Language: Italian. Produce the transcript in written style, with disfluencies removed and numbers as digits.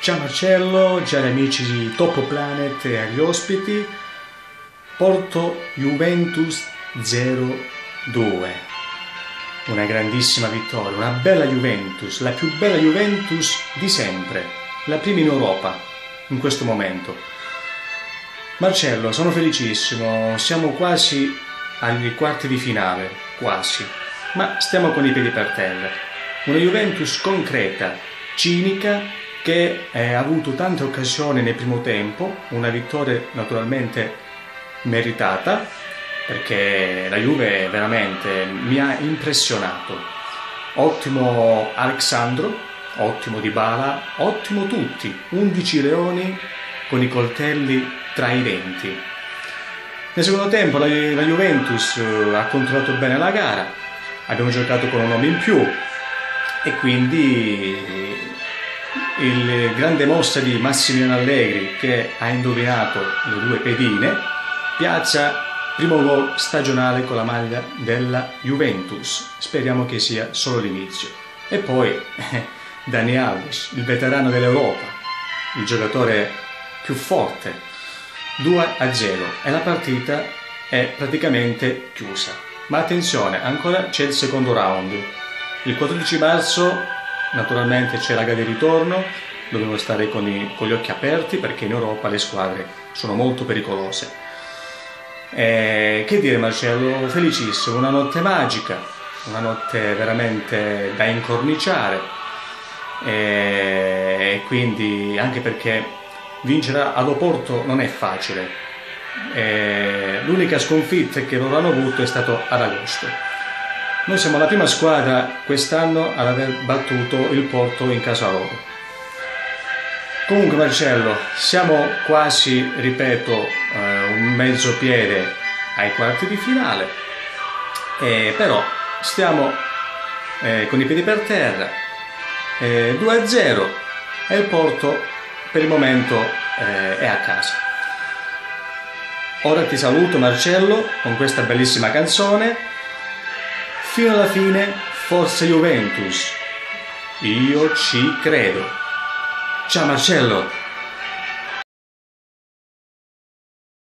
Ciao Marcello, cari amici di Top Planet e agli ospiti. Porto Juventus 0-2. Una grandissima vittoria, una bella Juventus, la più bella Juventus di sempre, la prima in Europa in questo momento. Marcello, sono felicissimo, siamo quasi agli quarti di finale, quasi, ma stiamo con i piedi per terra. Una Juventus concreta, cinica, che ha avuto tante occasioni nel primo tempo, una vittoria naturalmente meritata, perché la Juve veramente mi ha impressionato. Ottimo Alexandro, ottimo Dybala, ottimo tutti, 11 leoni con i coltelli tra i denti. Nel secondo tempo la Juventus ha controllato bene la gara, abbiamo giocato con un uomo in più e quindi il grande mossa di Massimiliano Allegri, che ha indovinato le due pedine, piazza primo gol stagionale con la maglia della Juventus. Speriamo che sia solo l'inizio. E poi Dani Alves, il veterano dell'Europa, il giocatore più forte, 2-0 e la partita è praticamente chiusa. Ma attenzione, ancora c'è il secondo round. Il 14 marzo naturalmente c'è la gara di ritorno, dobbiamo stare con gli occhi aperti perché in Europa le squadre sono molto pericolose. Che dire Marcello, felicissimo, una notte magica, una notte veramente da incorniciare e quindi anche perché vincere ad Oporto non è facile. L'unica sconfitta che loro hanno avuto è stato ad agosto. Noi siamo la prima squadra quest'anno ad aver battuto il Porto in casa loro. Comunque Marcello, siamo quasi, ripeto, un mezzo piede ai quarti di finale, però stiamo con i piedi per terra, 2-0 e il Porto per il momento è a casa. Ora ti saluto Marcello con questa bellissima canzone. Fino alla fine, forza Juventus, io ci credo. Ciao Marcello!